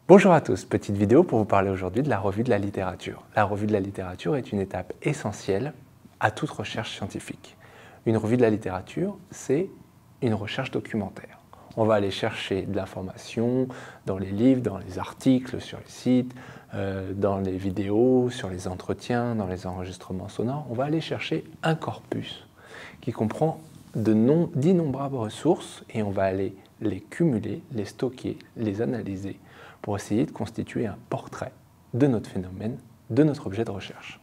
Bonjour à tous, petite vidéo pour vous parler aujourd'hui de la revue de la littérature. La revue de la littérature est une étape essentielle à toute recherche scientifique. Une revue de la littérature, c'est une recherche documentaire. On va aller chercher de l'information dans les livres, dans les articles, sur les sites, dans les vidéos, sur les entretiens, dans les enregistrements sonores. On va aller chercher un corpus qui comprend d'innombrables ressources et on va aller les cumuler, les stocker, les analyser pour essayer de constituer un portrait de notre phénomène, de notre objet de recherche.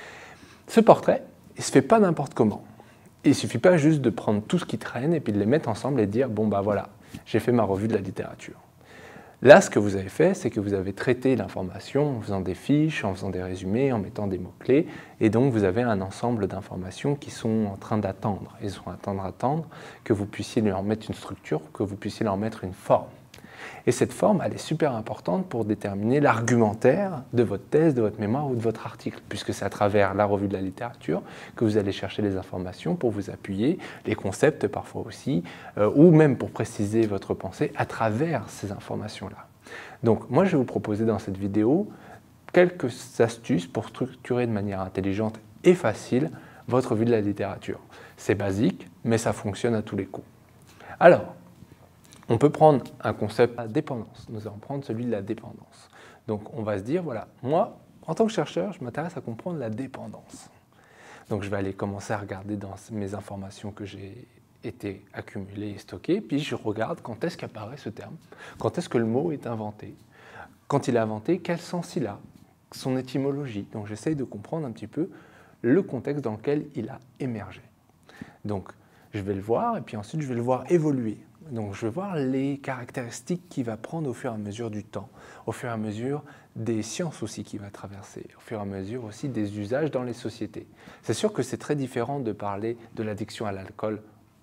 Ce portrait, il ne se fait pas n'importe comment. Il ne suffit pas juste de prendre tout ce qui traîne et puis de les mettre ensemble et de dire « bon bah voilà, j'ai fait ma revue de la littérature ». Là, ce que vous avez fait, c'est que vous avez traité l'information en faisant des fiches, en faisant des résumés, en mettant des mots-clés, et donc vous avez un ensemble d'informations qui sont en train d'attendre. Ils sont en train d'attendre que vous puissiez leur mettre une structure, que vous puissiez leur mettre une forme. Et cette forme, elle est super importante pour déterminer l'argumentaire de votre thèse, de votre mémoire ou de votre article, puisque c'est à travers la revue de la littérature que vous allez chercher les informations pour vous appuyer, les concepts parfois aussi, ou même pour préciser votre pensée à travers ces informations-là. Donc moi, je vais vous proposer dans cette vidéo quelques astuces pour structurer de manière intelligente et facile votre revue de la littérature. C'est basique, mais ça fonctionne à tous les coups. Alors, on peut prendre un concept à dépendance. Nous allons prendre celui de la dépendance. Donc on va se dire, voilà, moi, en tant que chercheur, je m'intéresse à comprendre la dépendance. Donc je vais aller commencer à regarder dans mes informations que j'ai été accumulées et stockées, puis je regarde quand est-ce qu'apparaît ce terme, quand est-ce que le mot est inventé. Quand il est inventé, quel sens il a, son étymologie. Donc j'essaye de comprendre un petit peu le contexte dans lequel il a émergé. Donc je vais le voir, et puis ensuite je vais le voir évoluer. Donc je vais voir les caractéristiques qu'il va prendre au fur et à mesure du temps, au fur et à mesure des sciences aussi qu'il va traverser, au fur et à mesure aussi des usages dans les sociétés. C'est sûr que c'est très différent de parler de l'addiction à l'alcool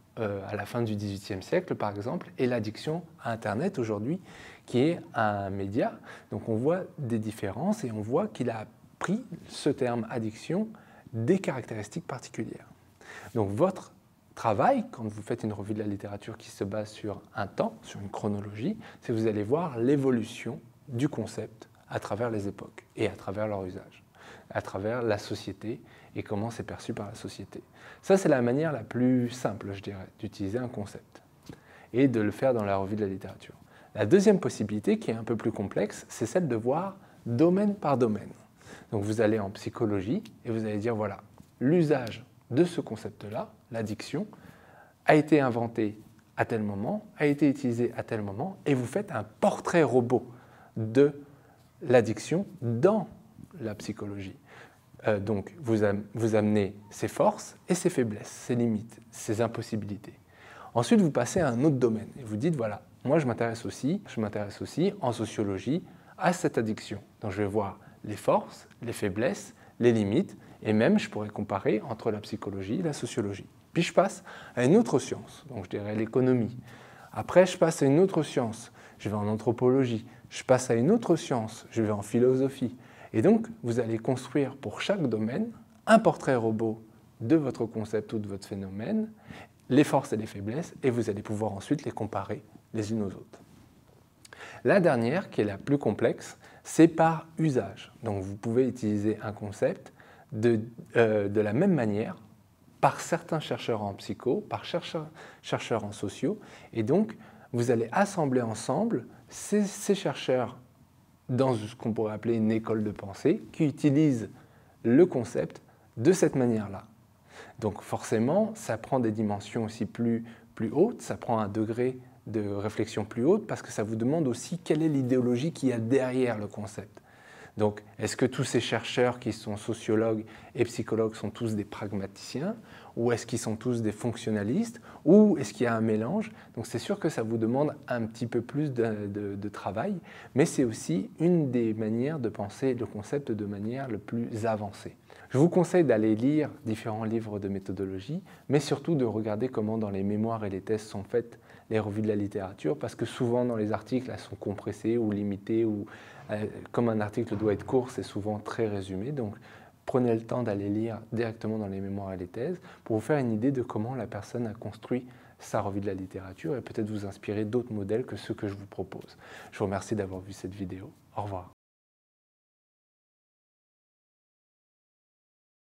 à la fin du XVIIIe siècle par exemple, et l'addiction à Internet aujourd'hui, qui est un média. Donc on voit des différences et on voit qu'il a pris ce terme addiction des caractéristiques particulières. Donc votre travail, quand vous faites une revue de la littérature qui se base sur un temps, sur une chronologie, c'est que vous allez voir l'évolution du concept à travers les époques et à travers leur usage, à travers la société et comment c'est perçu par la société. Ça, c'est la manière la plus simple, je dirais, d'utiliser un concept et de le faire dans la revue de la littérature. La deuxième possibilité, qui est un peu plus complexe, c'est celle de voir domaine par domaine. Donc vous allez en psychologie et vous allez dire, voilà, l'usage de ce concept-là, l'addiction, a été inventé à tel moment, a été utilisé à tel moment, et vous faites un portrait robot de l'addiction dans la psychologie. Donc vous amenez ses forces et ses faiblesses, ses limites, ses impossibilités. Ensuite, vous passez à un autre domaine et vous dites, voilà, moi je m'intéresse aussi en sociologie à cette addiction. Donc je vais voir les forces, les faiblesses, les limites, et même je pourrais comparer entre la psychologie et la sociologie. Puis je passe à une autre science, donc je dirais l'économie. Après, je passe à une autre science, je vais en anthropologie. Je passe à une autre science, je vais en philosophie. Et donc, vous allez construire pour chaque domaine un portrait robot de votre concept ou de votre phénomène, les forces et les faiblesses, et vous allez pouvoir ensuite les comparer les unes aux autres. La dernière, qui est la plus complexe, c'est par usage. Donc vous pouvez utiliser un concept de la même manière par certains chercheurs en psycho, par chercheurs en sociaux, et donc vous allez assembler ensemble ces chercheurs dans ce qu'on pourrait appeler une école de pensée qui utilisent le concept de cette manière-là. Donc forcément, ça prend des dimensions aussi plus hautes, ça prend un degré de réflexion plus haute parce que ça vous demande aussi quelle est l'idéologie qu'il y a derrière le concept. Donc, est-ce que tous ces chercheurs qui sont sociologues et psychologues sont tous des pragmaticiens ou est-ce qu'ils sont tous des fonctionnalistes ou est-ce qu'il y a un mélange? Donc, c'est sûr que ça vous demande un petit peu plus de travail, mais c'est aussi une des manières de penser le concept de manière le plus avancée. Je vous conseille d'aller lire différents livres de méthodologie, mais surtout de regarder comment dans les mémoires et les thèses sont faites les revues de la littérature, parce que souvent dans les articles, elles sont compressées ou limitées, ou comme un article doit être court, c'est souvent très résumé. Donc prenez le temps d'aller lire directement dans les mémoires et les thèses pour vous faire une idée de comment la personne a construit sa revue de la littérature et peut-être vous inspirer d'autres modèles que ceux que je vous propose. Je vous remercie d'avoir vu cette vidéo. Au revoir.